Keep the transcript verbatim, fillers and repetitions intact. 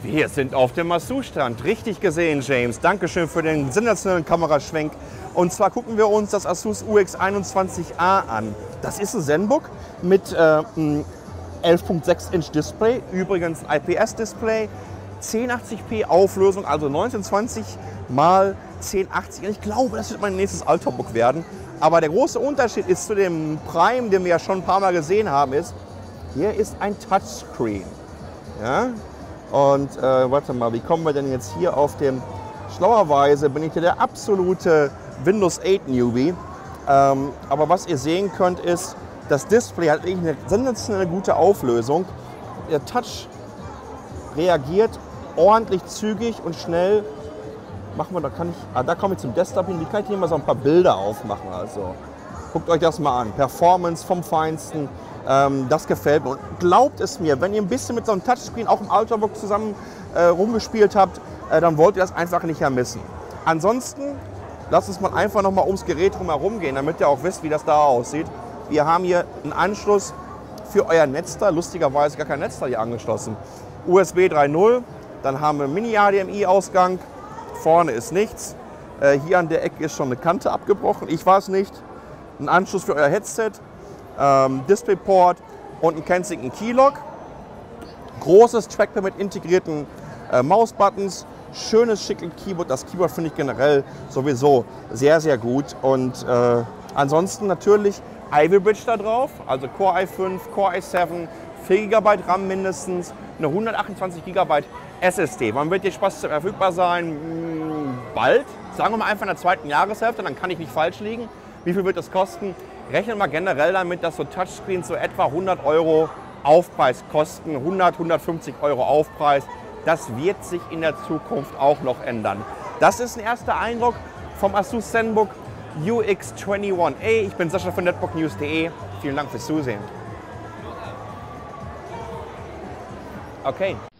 Wir sind auf dem Asus-Stand. Richtig gesehen, James. Dankeschön für den sensationellen Kameraschwenk. Und zwar gucken wir uns das Asus U X einundzwanzig A an. Das ist ein Zenbook mit äh, elf Komma sechs Inch Display, übrigens ein I P S-Display, zehnhundertachtzig p Auflösung, also neunzehnhundertzwanzig mal zehnhundertachtzig. Ich glaube, das wird mein nächstes Ultrabook werden. Aber der große Unterschied ist zu dem Prime, den wir ja schon ein paar Mal gesehen haben, ist, hier ist ein Touchscreen. Ja? Und äh, warte mal, wie kommen wir denn jetzt hier auf den... Schlauerweise bin ich hier der absolute Windows acht Newbie. Ähm, aber was ihr sehen könnt ist, das Display hat eine sensationelle gute Auflösung. Der Touch reagiert ordentlich zügig und schnell. Machen wir, da kann ich, ah, da komme ich zum Desktop hin. Wie kann ich hier mal so ein paar Bilder aufmachen? Also guckt euch das mal an. Performance vom Feinsten. Ähm, das gefällt mir. Und glaubt es mir, wenn ihr ein bisschen mit so einem Touchscreen auch im Ultrabook zusammen äh, rumgespielt habt, äh, dann wollt ihr das einfach nicht mehr missen. Ansonsten lasst uns mal einfach noch mal ums Gerät herum gehen, damit ihr auch wisst, wie das da aussieht. Wir haben hier einen Anschluss für euer Netzteil, lustigerweise gar kein Netzteil hier angeschlossen. U S B drei Punkt null, dann haben wir Mini-H D M I-Ausgang, vorne ist nichts. Äh, hier an der Ecke ist schon eine Kante abgebrochen, ich weiß nicht. Ein Anschluss für euer Headset, ähm, Displayport und ein Kensington Keylog. Großes Trackpad mit integrierten äh, Mausbuttons. Schönes, schickes Keyboard. Das Keyboard finde ich generell sowieso sehr, sehr gut. Und äh, ansonsten natürlich Ivy Bridge da drauf, also Core i fünf, Core i sieben, vier Gigabyte RAM mindestens, eine hundertachtundzwanzig Gigabyte S S D. Wann wird die Spaß verfügbar sein? Hm, bald. Sagen wir mal einfach in der zweiten Jahreshälfte, dann kann ich nicht falsch liegen. Wie viel wird das kosten? Rechnen wir generell damit, dass so Touchscreens so etwa hundert Euro Aufpreis kosten. hundert, hundertfünfzig Euro Aufpreis. Das wird sich in der Zukunft auch noch ändern. Das ist ein erster Eindruck vom Asus Zenbook U X einundzwanzig A. Ich bin Sascha von netbook news punkt de. Vielen Dank fürs Zusehen. Okay.